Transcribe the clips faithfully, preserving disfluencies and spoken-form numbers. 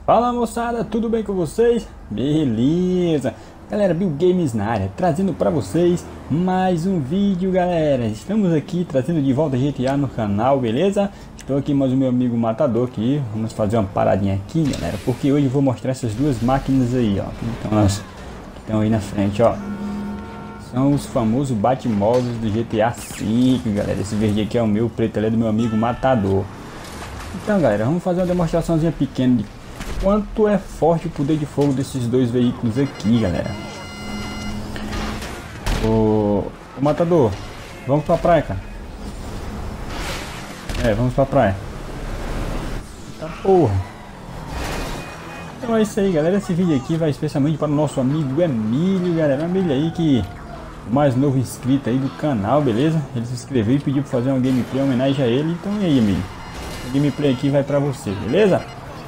Fala moçada, tudo bem com vocês? Beleza! Galera, Bill Games na área, trazendo para vocês mais um vídeo, galera. Estamos aqui trazendo de volta G T A no canal, beleza? Estou aqui mais o meu amigo Matador aqui. Vamos fazer uma paradinha aqui, galera, porque hoje eu vou mostrar essas duas máquinas aí, ó. Então, elas que estão aí na frente, ó. São os famosos Batmóveis do G T A cinco, galera. Esse verde aqui é o meu, o preto ali é do meu amigo Matador. Então, galera, vamos fazer uma demonstraçãozinha pequena de quanto é forte o poder de fogo desses dois veículos aqui, galera. O, o Matador, vamos pra praia, cara. É, vamos pra praia. Tá porra. Então é isso aí, galera. Esse vídeo aqui vai especialmente para o nosso amigo Emílio, galera. Emílio aí que o mais novo inscrito aí do canal, beleza? Ele se inscreveu e pediu para fazer uma gameplay em homenagem a ele. Então e aí, Emílio? A gameplay aqui vai pra você, beleza?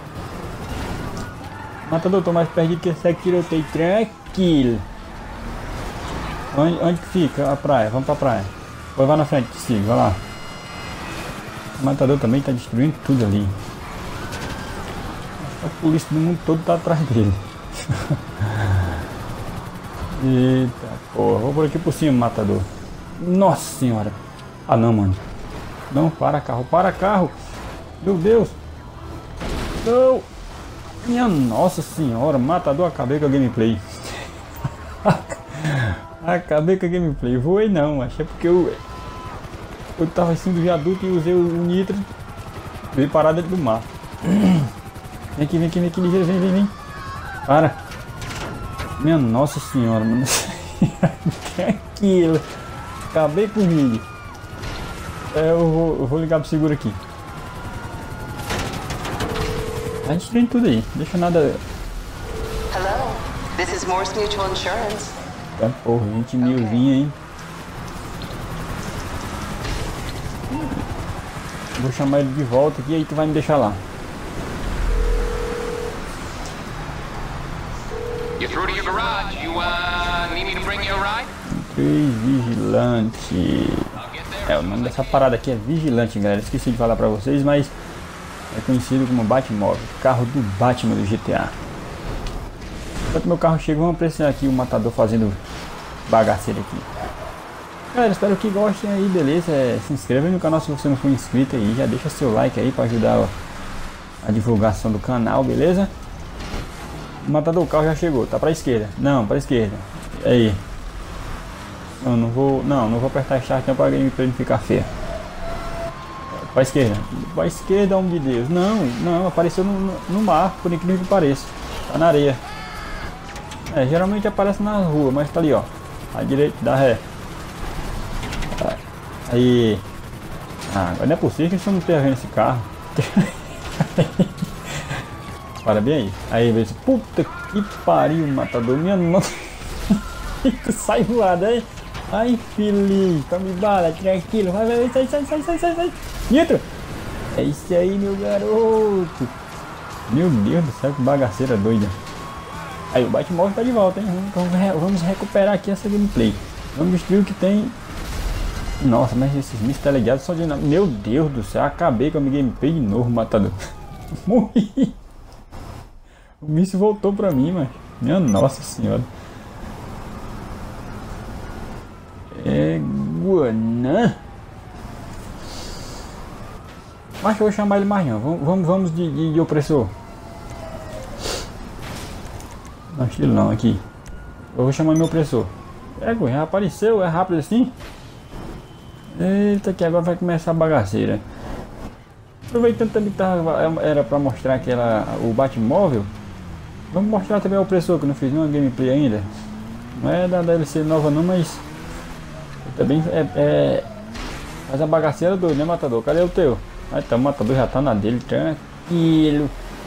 Matador, tô mais perdido que esse aqui, eu tenho tranquilo. Onde, onde que fica a praia? Vamos pra praia. Vai lá na frente, sim, vai lá. O Matador também tá destruindo tudo ali. A polícia do mundo todo tá atrás dele. Eita porra, vou por aqui por cima, Matador. Nossa senhora. Ah não, mano. Não, para carro, para carro. Meu Deus. Não. Minha nossa senhora, Matador, acabei com a gameplay. Acabei com a gameplay. Voei não, achei porque eu eu tava assim do viaduto e usei o nitro. Veio parar dentro do mar. Vem aqui, vem aqui, vem aqui, ligeiro, vem, vem, vem. Para. Minha nossa senhora, mano. Tranquilo. Acabei com o vídeo. É, eu vou, eu vou ligar pro seguro aqui. A gente tem tudo aí, deixa nada. Hello, this is Morse Mutual Insurance. Tá porra, vinte milzinho, hein? Vou chamar ele de volta aqui, aí tu vai me deixar lá. You're through to your garage. You uh, need me to bring you a ride? Três Vigilante. É, o nome dessa parada aqui é Vigilante, galera. Esqueci de falar pra vocês, mas é conhecido como Batmóvel, carro do Batman do G T A. Enquanto meu carro chega, vamos apreciar aqui o Matador fazendo bagaceira aqui. Galera, espero que gostem aí, beleza? É, se inscreva no canal se você não for inscrito aí. Já deixa seu like aí para ajudar ó, a divulgação do canal, beleza? O Matador, o carro já chegou, tá pra esquerda. Não, pra esquerda. Aí. Não, não vou, não, não vou apertar start não, pra gameplay não ficar feia. Para a esquerda, para a esquerda, homem de Deus. Não, não, apareceu no, no, no mar, por incrível que pareça. Tá na areia. É, geralmente aparece na rua, mas tá ali, ó. À direita, dá ré. Aí. Ah, agora não é possível que você não esteja vendo esse carro. Para bem aí. Aí, beleza. Puta que pariu, Matador. Minha nossa. Sai voado aí. Ai, filhinho, tome bala, tranquilo. Vai, vai, vai, sai, sai, sai, sai, sai, sai. Nitro! É isso aí, meu garoto. Meu Deus do céu, que bagaceira doida. Aí, o Batmóvel tá de volta, hein? Vamos, vamos recuperar aqui essa gameplay. Vamos destruir o que tem. Nossa, mas esses mísseis teleguiados só de... Meu Deus do céu, acabei com a minha gameplay de novo, Matador. Morri. O míssil voltou pra mim, mas... Minha nossa senhora. É Guanã. Acho que eu vou chamar ele mais não. Vamos, vamos, vamos de, de, de opressor. Não, estilo não, aqui. Eu vou chamar meu opressor. É, já apareceu, é rápido assim. Eita, que agora vai começar a bagaceira. Aproveitando também que tava, era pra mostrar aquela, o Batmóvel. Vamos mostrar também o opressor, que eu não fiz nenhuma gameplay ainda. Não é da D L C nova não, mas também é, é faz a bagaceira doida, né, Matador? Cadê o teu? Ah, tá, o Matador já tá na dele, tranquilo.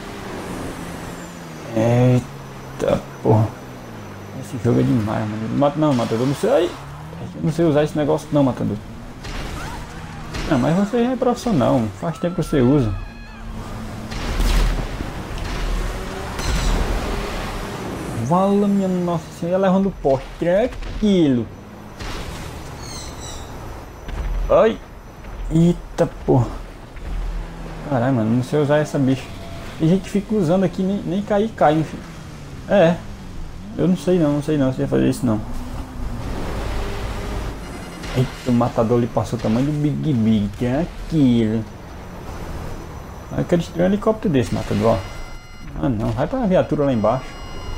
Eita porra. Esse jogo é demais, mano. Não, Matador, não sei. Eu não sei usar esse negócio não, Matador. Não, mas você é profissional, faz tempo que você usa. Vala minha nossa senhora, levando o poste, tranquilo. Ai. Eita porra. Caralho, mano, não sei usar essa bicha. Tem gente que fica usando aqui, nem, nem cair, cai, enfim. É. Eu não sei não, não sei não se ia fazer isso não. Eita, o matador ali passou o tamanho do Big Big, que é aquilo. Eu quero destruir um helicóptero desse, matador. Ah não, vai pra viatura lá embaixo.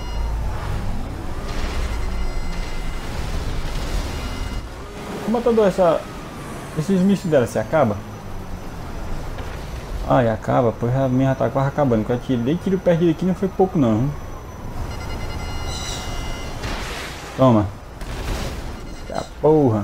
O matador, essa... esses mísseis dela, se acaba? Ai, acaba, pois a minha já tá quase acabando. Quando eu tirei tiro perdido aqui não foi pouco não. Hein? Toma. A porra.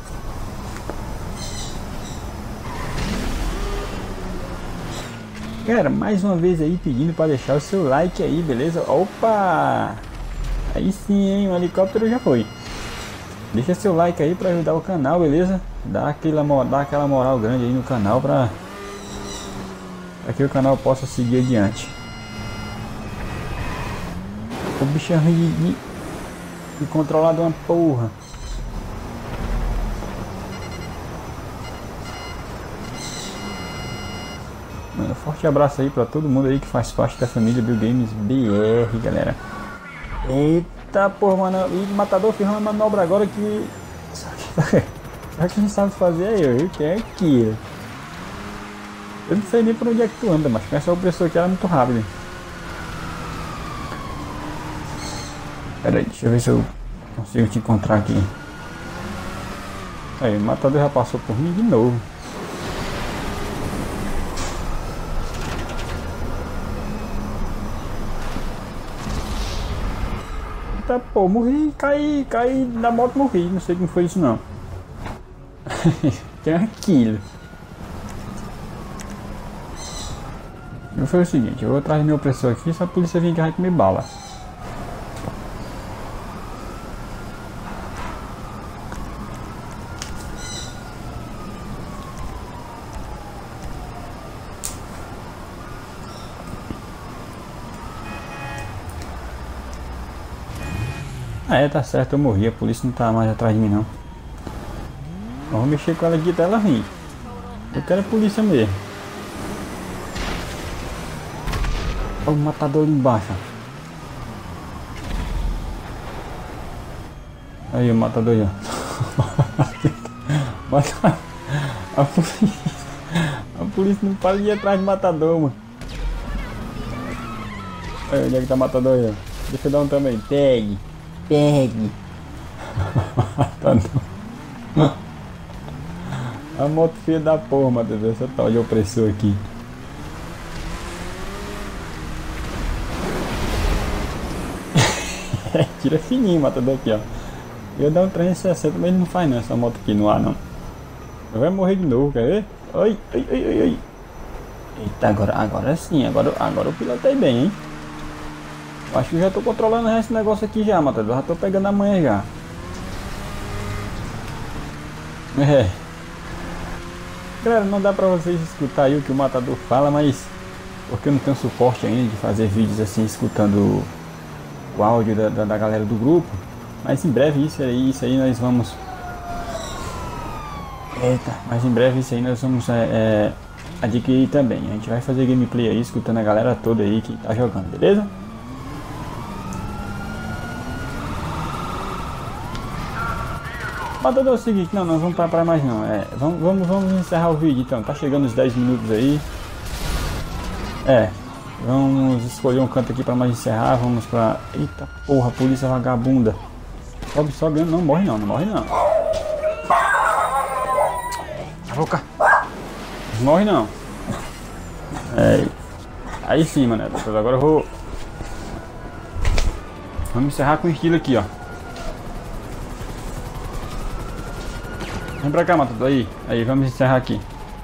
Galera, mais uma vez aí pedindo para deixar o seu like aí, beleza? Opa! Aí sim, hein? O helicóptero já foi. Deixa seu like aí para ajudar o canal, beleza? Dá aquela, dá aquela moral grande aí no canal para que o canal possa seguir adiante. O bicho é ruim de, de, de controlar de uma porra. Mano, forte abraço aí pra todo mundo aí que faz parte da família Bill Games B R, galera. Eita porra, mano. E o matador fez uma manobra agora que... Só que, só que a gente sabe fazer aí, eu que é aqui. Eu não sei nem por onde é que tu anda, mas com essa opressora aqui ela é muito rápida. Pera aí, deixa eu ver se eu consigo te encontrar aqui. Aí, o matador já passou por mim de novo. Eita, pô, morri, caí, caí da moto, morri. Não sei como foi isso não. Tem aquilo. Eu foi o seguinte, eu vou atrás do meu opressor aqui, só a polícia vir que vai comer bala. Ah, é, tá certo, eu morri, a polícia não tá mais atrás de mim não. Vamos mexer com ela aqui até ela vir. Eu quero a polícia mesmo. Olha o matador ali embaixo. Aí o matador aí, ó. A polícia, a polícia não para de ir atrás do matador, mano. Aí, onde é que tá o matador aí, ó? Deixa eu dar um também. Pegue. Pegue. A moto feia da porra, matador. Essa tal de opressor aqui. Tira fininho, matador aqui, ó. Eu ia dar um trezentos e sessenta, mas ele não faz não, essa moto aqui no ar não. Vai morrer de novo, quer ver? Ai, ai, ai, ai, ai. Eita, agora, agora sim, agora, agora eu pilotei bem, hein? Acho que já tô controlando esse negócio aqui já, matador. Já tô pegando a manha já. É. Galera, não dá pra vocês escutar aí o que o matador fala, mas... Porque eu não tenho suporte ainda de fazer vídeos assim, escutando o áudio da, da, da galera do grupo. Mas em breve isso aí, isso aí nós vamos... Eita, mas em breve isso aí nós vamos é, é, adquirir também. A gente vai fazer gameplay aí, escutando a galera toda aí que tá jogando, beleza? Matador, é o seguinte, não, não vamos para mais não, é, vamos, vamos, vamos encerrar o vídeo então, tá chegando os dez minutos aí. É, vamos escolher um canto aqui para mais encerrar, vamos pra... Eita porra, polícia vagabunda. Sobe, sobe, não morre não, não morre não. Boca. Não morre não. É, aí sim, mano, agora eu vou... Vamos encerrar com estilo aqui, ó. Vem pra cá, matador, aí, aí, vamos encerrar aqui.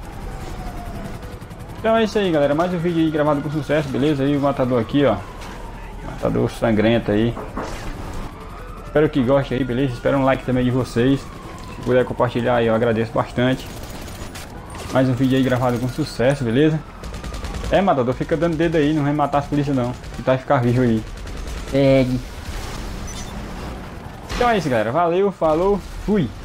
Então é isso aí, galera, mais um vídeo aí gravado com sucesso, beleza? Aí o matador aqui, ó. Matador sangrento aí. Espero que gostem aí, beleza? Espero um like também de vocês. Se puder compartilhar aí, eu agradeço bastante. Mais um vídeo aí gravado com sucesso, beleza? É, matador, fica dando dedo aí, não vai matar as polícias não. Tentar ficar vivo aí. Pegue. Então é isso, galera, valeu, falou, fui!